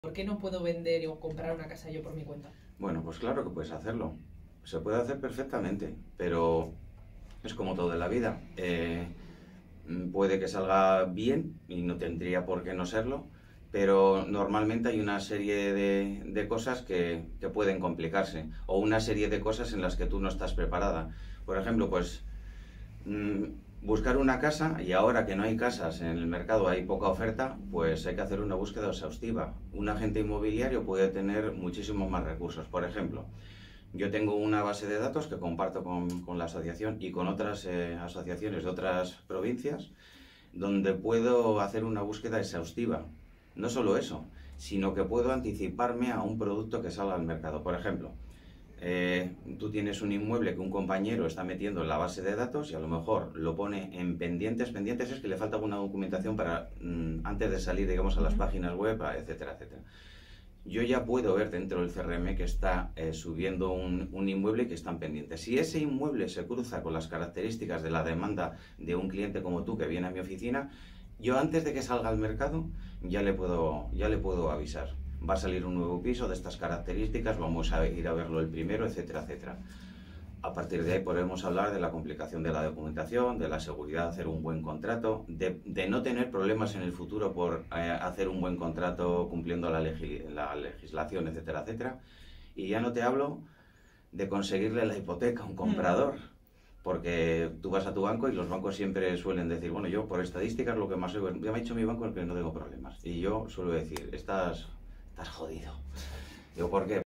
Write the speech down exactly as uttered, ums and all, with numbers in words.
¿Por qué no puedo vender o comprar una casa yo por mi cuenta? Bueno, pues claro que puedes hacerlo. Se puede hacer perfectamente, pero es como todo en la vida. Eh, mm, puede que salga bien y no tendría por qué no serlo, pero normalmente hay una serie de, de cosas que, que pueden complicarse o una serie de cosas en las que tú no estás preparada. Por ejemplo, pues mm, buscar una casa, y ahora que no hay casas en el mercado, hay poca oferta, pues hay que hacer una búsqueda exhaustiva. Un agente inmobiliario puede tener muchísimos más recursos. Por ejemplo, yo tengo una base de datos que comparto con, con la asociación y con otras eh, asociaciones de otras provincias, donde puedo hacer una búsqueda exhaustiva. No solo eso, sino que puedo anticiparme a un producto que salga al mercado. Por ejemplo, eh, tú tienes un inmueble que un compañero está metiendo en la base de datos y a lo mejor lo pone en pendientes. Pendientes es que le falta alguna documentación para mmm, antes de salir, digamos, a las Ujú. páginas web, etcétera, etcétera. Yo ya puedo ver dentro del C R M que está eh, subiendo un, un inmueble que están pendientes. Si ese inmueble se cruza con las características de la demanda de un cliente como tú que viene a mi oficina, yo antes de que salga al mercado ya le puedo, ya le puedo avisar. Va a salir un nuevo piso de estas características, vamos a ir a verlo el primero, etcétera, etcétera. A partir de ahí podemos hablar de la complicación de la documentación, de la seguridad de hacer un buen contrato, de, de no tener problemas en el futuro por eh, hacer un buen contrato cumpliendo la, legi la legislación, etcétera, etcétera. Y ya no te hablo de conseguirle la hipoteca a un comprador, porque tú vas a tu banco y los bancos siempre suelen decir, bueno, yo por estadísticas lo que más oigo, ya me ha dicho mi banco que no tengo problemas. Y yo suelo decir, estás, estás jodido. Digo, ¿por qué?